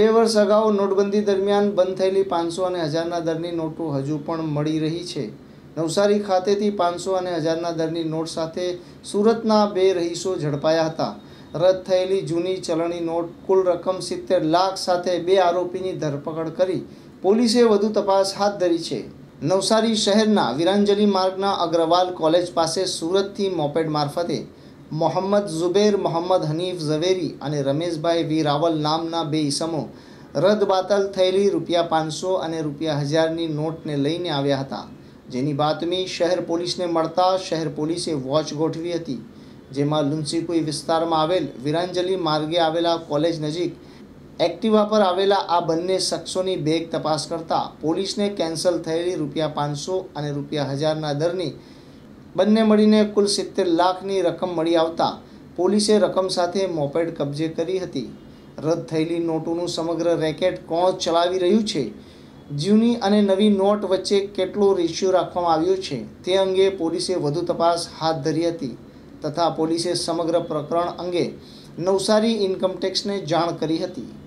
2 વર્ષ અગાઉ નોટબંધી દરમિયાન બંધ થયેલી 500 અને 1000ના દરની નોટો હજુ પણ મળી રહી છે। નવસારી ખાતેથી 500 અને 1000ના દરની નોટ સાથે સુરતના 2 રહીશો ઝડપાયા હતા। રદ થયેલી જૂની ચલણી નોટ કુલ રકમ 70 લાખ સાથે 2 આરોપીની ધરપકડ કરી પોલીસે વધુ તપાસ હાથ ધરી છે। નવસારી શહેરના વિરાંજલી માર્ગના અગ્રવાલ કોલેજ પાસે સુરતથી મોપેડ મારફતે મોહમ્મદ ઝુબેર, મોહમ્મદ હનીફ ઝવેરી અને રમેશભાઈ વી રાવલ નામના 2 ઈસમો રદબાતલ થયેલી ₹500 અને ₹1000ની નોટને લઈને આવ્યા હતા, જેની બાતમી શહેર પોલીસને મળતા શહેર પોલીસે વોચ ગોઠવી હતી, જેમાં લુન્સીકુઈ વિસ્તારમાં આવેલ વિરાંજલી માર્ગે આવેલા કોલેજ નજીક એક્ટિવા પર આવેલા આ બંને શખ્સોની બેગ તપાસ કરતા પોલીસને કેન્સલ થયેલી ₹500 અને ₹1000ના દરની બંને મળીને કુલ 70 લાખની રકમ મળી આવતા પોલીસે રકમ સાથે મોપેડ કબજે કરી હતી। રદ થયેલી નોટોનું સમગ્ર રેકેટ કોણ ચલાવી રહ્યું છે, જૂની અને નવી નોટ વચ્ચે કેટલો રેશિયો રાખવામાં આવ્યો છે તે અંગે પોલીસે વધુ તપાસ હાથ ધરી હતી તથા પોલીસે સમગ્ર પ્રકરણ અંગે નવસારી ઇન્કમટેક્સને જાણ કરી હતી।